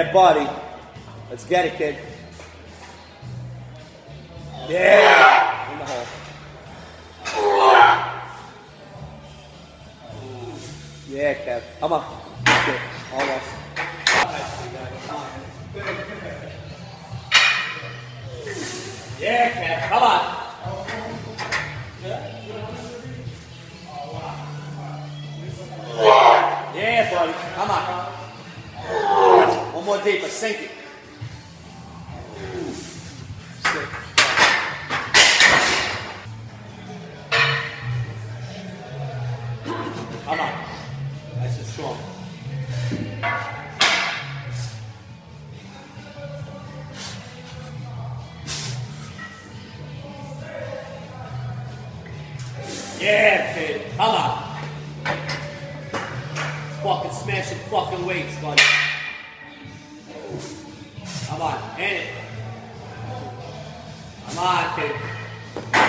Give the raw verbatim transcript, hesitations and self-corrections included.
Yeah, buddy. Let's get it, kid. Yeah. In the hole. Yeah, Kev. Come on. Good. Almost. Yeah, Kev. Come on. Yeah, buddy. Come on. One more deeper. Sink it. Sink. Come on. Nice and strong. Yeah, kid. Come on. Fucking smashing fucking weights, buddy. Come on, hit it. Come on, kid.